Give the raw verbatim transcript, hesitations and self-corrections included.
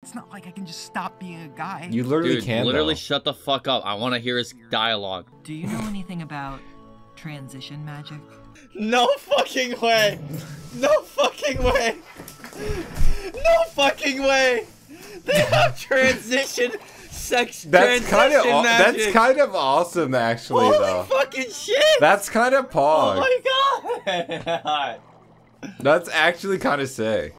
It's not like I can just stop being a guy. You literally Dude, can. literally though. shut the fuck up. I want to hear his dialogue. Do you know anything about transition magic? No fucking way. No fucking way. No fucking way. They have transition sex. That's kind of transition magic. that's kind of awesome, actually. Holy though. fucking shit. That's kind of Oh pog. my god. That's actually kind of sick.